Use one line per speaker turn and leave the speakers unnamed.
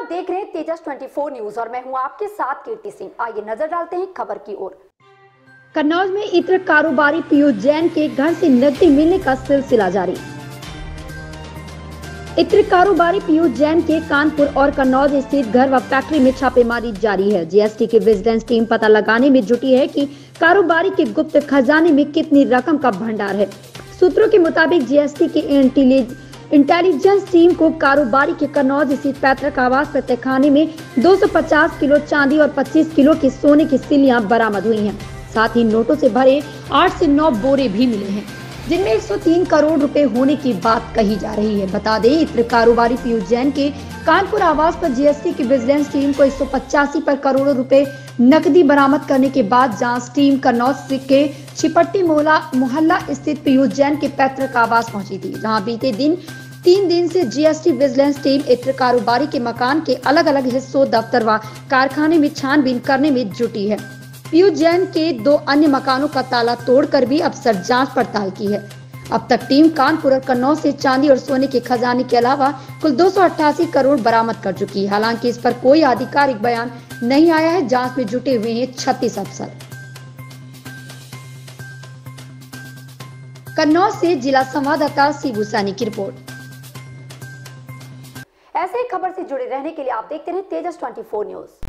आप देख रहे हैं तेजस 24 न्यूज और मैं हूं आपके साथ कीर्ति सिंह। आइए नजर डालते हैं खबर की ओर।
कन्नौज में इत्र कारोबारी पीयूष जैन के घर से नकदी मिलने का सिलसिला जारी। इत्र कारोबारी पीयूष जैन के कानपुर और कन्नौज स्थित घर व फैक्ट्री में छापेमारी जारी है। जीएसटी की विजिलेंस टीम पता लगाने में जुटी है कि कारोबारी के गुप्त खजाने में कितनी रकम का भंडार है। सूत्रों के मुताबिक जीएसटी की इंटेलिजेंस टीम को कारोबारी के कन्नौज स्थित पैतृक आवास पर तहखाने में 250 किलो चांदी और 25 किलो के सोने की सिल्लियां बरामद हुई हैं। साथ ही नोटों से भरे 8 से 9 बोरे भी मिले हैं, जिनमें 103 करोड़ रुपए होने की बात कही जा रही है। बता दें, इत्र कारोबारी पीयूष जैन के कानपुर आवास पर जीएसटी की विजिलेंस टीम को 185 पर करोड़ों रुपए नकदी बरामद करने के बाद जांच टीम कन्नौज के छिपट्टी मोहल्ला स्थित पीयूष जैन के पैतृक आवास पहुंची थी, जहां बीते 3 दिन से जीएसटी विजिलेंस टीम इत्र कारोबारी के मकान के अलग अलग हिस्सों, दफ्तर व कारखाने में छानबीन करने में जुटी है। पीयूष जैन के 2 अन्य मकानों का ताला तोड़कर भी अफसर जांच पड़ताल की है। अब तक टीम कानपुर और कन्नौज से चांदी और सोने के खजाने के अलावा कुल 288 करोड़ बरामद कर चुकी है। हालांकि इस पर कोई आधिकारिक बयान नहीं आया है। जांच में जुटे हुए हैं 36 अफसर। कन्नौज से जिला संवाददाता शिबू सैनी की रिपोर्ट।
ऐसे ही खबर से जुड़े रहने के लिए आप देखते रहे तेजस 24 न्यूज।